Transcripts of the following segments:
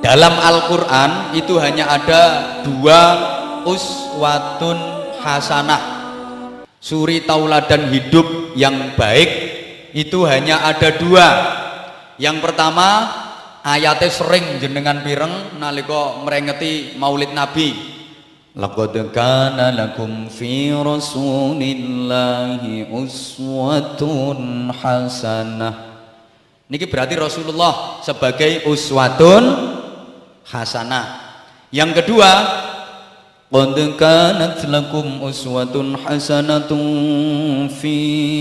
Dalam Al-Quran itu hanya ada dua uswatun hasanah, suri tauladan hidup yang baik itu hanya ada dua. Yang pertama ayatnya sering jenengan pireng nalika merengeti maulid Nabi, laqad kana lakum fi rasulillahi uswatun hasanah. Niki berarti Rasulullah sebagai uswatun hasanah. Yang kedua, qad kanat lakum uswatun hasanatun fi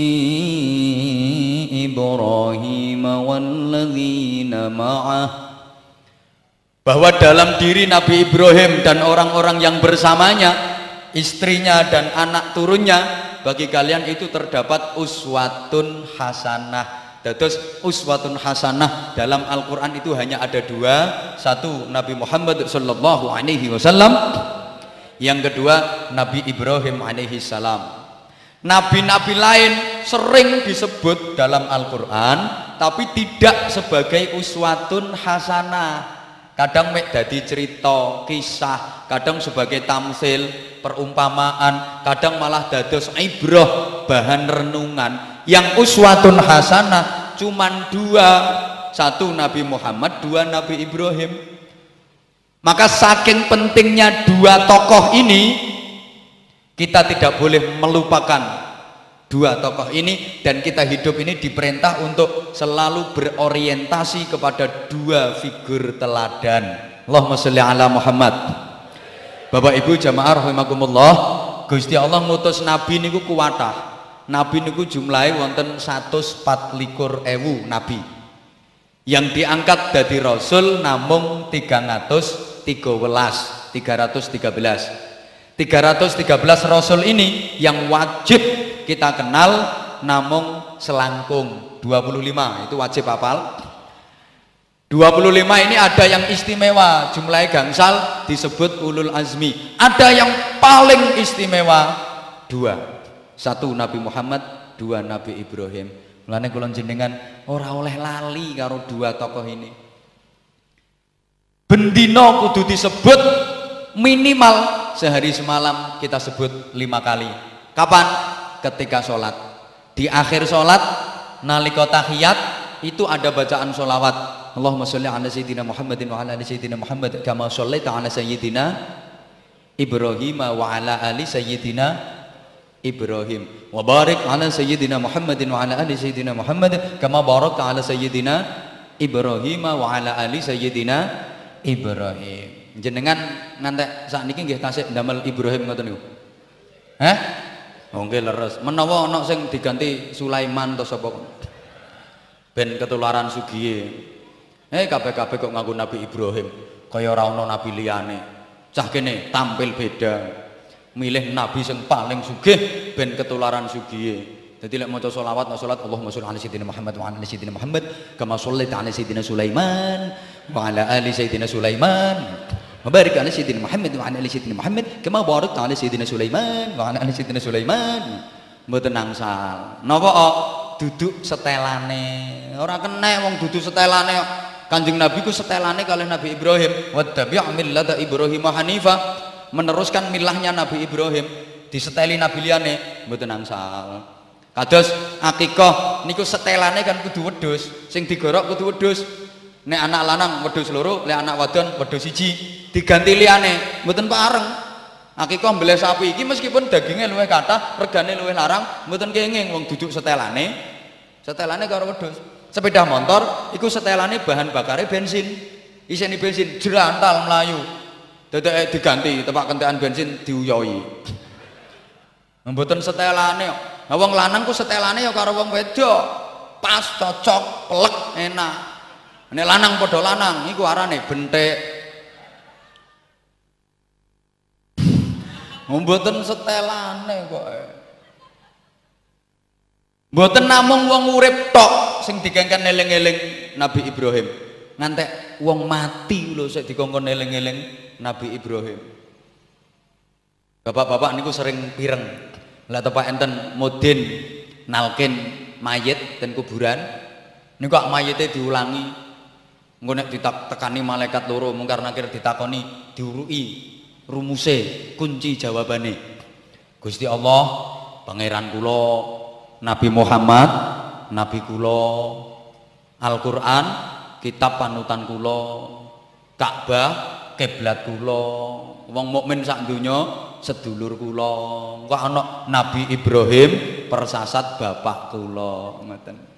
Ibrahim walladzina ma'ah, bahwa dalam diri Nabi Ibrahim dan orang-orang yang bersamanya, istrinya dan anak turunnya, bagi kalian itu terdapat uswatun hasanah. Terus uswatun hasanah dalam Al-Quran itu hanya ada dua. Satu Nabi Muhammad sallallahu alaihi wasallam, yang kedua Nabi Ibrahim alaihi salam. Nabi-nabi lain sering disebut dalam Al-Quran tapi tidak sebagai uswatun hasanah. Kadang mek dadi cerita, kisah, kadang sebagai tamsil, perumpamaan, kadang malah dados ibrah, bahan renungan. Yang uswatun hasanah cuman dua, satu Nabi Muhammad, dua Nabi Ibrahim. Maka saking pentingnya dua tokoh ini, kita tidak boleh melupakan dua tokoh ini, dan kita hidup ini diperintah untuk selalu berorientasi kepada dua figur teladan. Allahumma sholli ala Muhammad. Bapak Ibu jamaah rahimakumullah, Gusti Allah ngutus nabi niku kuwatah. Nabi niku jumlahe wonten 124.000 nabi. Yang diangkat dari rasul namung 313. 313 rasul ini yang wajib kita kenal namung selangkung 25, itu wajib hafal. 25 ini ada yang istimewa, jumlahnya gangsal, disebut ulul azmi. Ada yang paling istimewa, dua. Satu Nabi Muhammad, dua Nabi Ibrahim. Mulane kula jenengan ora oleh lali karo dua tokoh ini. Bendino kudu disebut minimal sehari semalam kita sebut 5 kali. Kapan? Ketika sholat. Di akhir sholat nalika tahiyat itu ada bacaan sholawat. Allahumma sholli ala sayyidina Muhammadin wa ala ali sayyidina Muhammad kama shollaita ala sayyidina Ibrahim wa ala ali sayyidina Ibrahim wa barik ala sayyidina Muhammadin wa ala ali sayyidina Muhammad kama barakta ala sayyidina Ibrahim wa ala ali sayyidina Ibrahim. Jenengan ngantek sakniki nggih tasih ndamel Ibrahim ngoten niku? Hah? Oh nggih leres. Menawa ana sing diganti Sulaiman atau sapa ben ketularan sugihe. Kabeh-kabeh kok nganggo Nabi Ibrahim, kaya ora ana nabi liyane. Cah kene tampil beda. Milih nabi sing paling sugih ben ketularan sugihe. Dadi lek maca selawat, salat Allahumma sholli ala sayyidina Muhammad wa ala ali sayyidina Muhammad kama shallaita ala sayyidina Sulaiman wa ala ali sayyidina Sulaiman wa barik ala sayyidina Muhammad wa ala ali sayyidina Muhammad kama barakta ala sayyidina Sulaiman wa ala ali sayyidina Sulaiman. Mboten angsal. Napa duduk setelane? Ora kena wong duduk setelane. Kanjeng Nabi ku setelane kalih Nabi Ibrahim. Wattabi' millata Ibrahim hanifa, meneruskan milahnya Nabi Ibrahim. Diseteli nabi liyane mboten angsal. Kados akikah niku setelane kan kudu wedhus, sing digorok kudu wedhus. Nek anak lanang wedhus loro, lek anak wadon wedhus siji, diganti liyane mboten pareng. Akikah mbeleh sapi iki meskipun dagingnya luwih kathah, regane luwih larang, mboten kenging wong duduk setelane karo wedhus. Sepeda motor iku setelane bahan bakare bensin, isine bensin jrantal mlayu, dadake diganti tepak kentekan bensin diuyoi. Mboten setelane kok. Nah, wong lanang ku setelane ya karo wong wedok pas cocok pelek enak. Nek lanang padha lanang iku arane bentek. Mboten setelane kok. Mboten namung wong urip tok sing dikengken eling-eling Nabi Ibrahim. Ngantek wong mati lho sik dikongkon eling-eling Nabi Ibrahim. Bapak-bapak niku sering pireng. Lah tepak enten mudin nalkin mayit ten kuburan. Niku kok mayite diulangi. Engko nek ditekani malaikat loro mungkar nakir ditakoni diurui rumuse kunci jawabane. Gusti Allah pangeran kula, Nabi Muhammad nabi kula, Al-Qur'an kitab panutan kula, Ka'bah kiblat kula, wong mukmin sak donya sedulur kula. Kok ana Nabi Ibrahim persasat bapak kula ngoten.